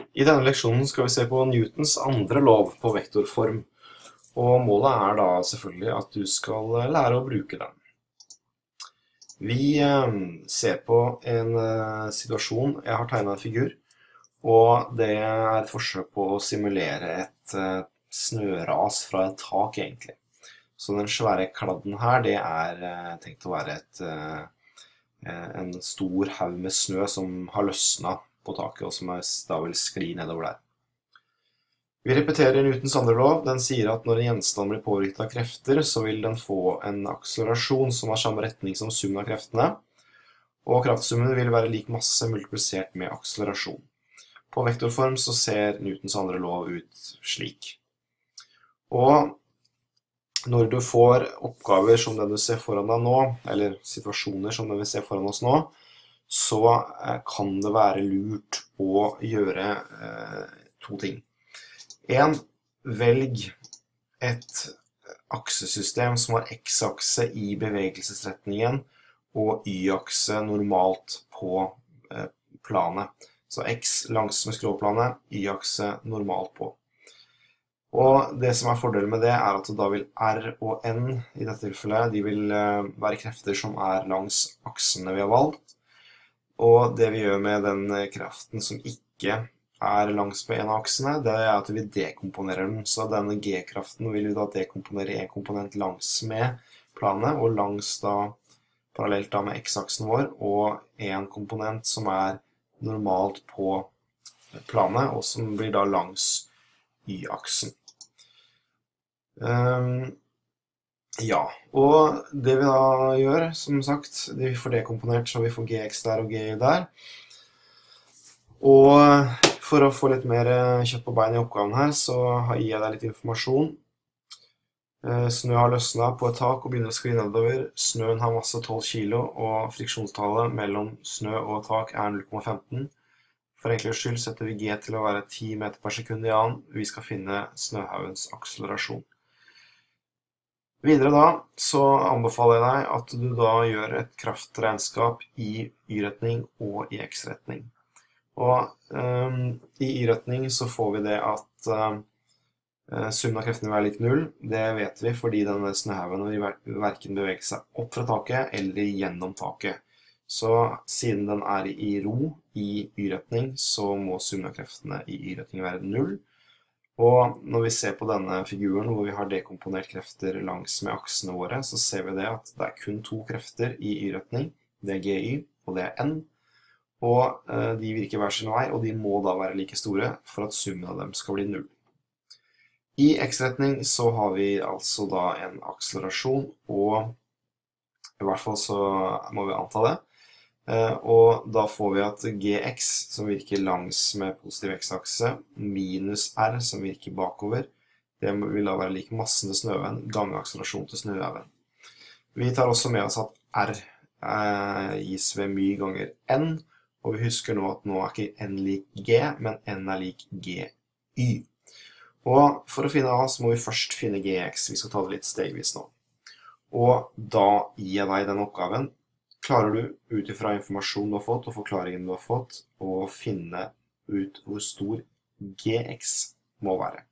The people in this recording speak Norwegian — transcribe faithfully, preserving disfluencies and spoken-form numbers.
I denne leksjonen skal vi se på Newtons andre lov på vektorform, og målet er da selvfølgelig at du skal lære å bruke den. Vi eh, ser på en eh, situasjon. Jeg har tegnet en figur, og det er et forsøk på å simulere et eh, snøras fra et tak egentlig. Så den svære kladden her, det er eh, tenkt å være et, eh, en stor haug med snø som har løsnet på taket, og som da vil skli nedover der. Vi repeterer Newtons andre lov. Den sier at når en gjenstand blir påvirket av krefter, så vil den få en akselerasjon som har samme retning som summen av kreftene, og kraftsummen vil være lik masse multiplisert med akselerasjon. På vektorform så ser Newtons andre lov ut slik. Og når du får oppgaver som den du ser foran deg nå, eller situasjoner som den vi ser foran oss nå, så kan det være lurt å gjøre eh, to ting. En, velg et aksesystem som har x-akse i bevegelsesretningen og y-akse normalt på eh, planet. Så x langs med skråplanet, y-akse normalt på. Og det som er fordelen med det er at da vil R og N i dette tilfellet, de vil eh, være krefter som er langs aksene vi har valgt. Og det vi gjør med den kraften som ikke er langs med en av aksene, det er at vi dekomponerer den. Så denne G-kraften vil vi da dekomponere en komponent langs med planet, og langs da parallelt da med X-aksen vår, og en komponent som er normalt på planet, og som blir da langs Y-aksen. Um, Ja, og det vi da gjør, som sagt, vi får dekomponert så vi får Gx der og Gy der. Og for å få litt mer kjøtt på bein i oppgaven her, så gir jeg deg litt informasjon. Snø har løsnet på et tak og begynner å skli nedover. Snøen har masse tolv kilo, og friksjonstallet mellom snø og tak er null komma femten. For enkelhets skyld setter vi G til å være ti meter per sekund i annen. Vi skal finne snøhaugens akselerasjon. Videre da, så anbefaler jeg deg at du da gjør et kraftregnskap i y-retning og i x-retning. Og um, i y-retning så får vi det at uh, summen av kreftene vil være lik null. Det vet vi fordi denne snøhaugen vil hverken bevege seg opp fra taket eller gjennom taket. Så siden den er i ro i y-retning, så må summen av kreftene i y-retning være null. Og når vi ser på denne figuren hvor vi har dekomponert krefter langs med aksene våre, så ser vi det at det er kun to krefter i y-retning. Det er Gy, og det er N. Og eh, de virker hver sin vei, og de må da være like store for at summen av dem skal bli null. I x-retning så har vi altså da en akselerasjon, og i hvert fall så må vi anta det. Og da får vi at Gx, som virker langs med positiv x-akse, minus R, som virker bakover, det vil da være lik massen til snøhaugen, gange akselerasjon til snøhaugen. Vi tar også med oss at R eh, gis ved my ganger N, og vi husker nå at nå er ikke N lik G, men N er lik Gy. Og for å finne A så må vi først finne Gx, vi skal ta det litt stegvis nå. Og da gir jeg deg den oppgaven. Klarer du ut ifra informasjon du har fått og forklaringen du har fått å finne ut hvor stor Gx må være?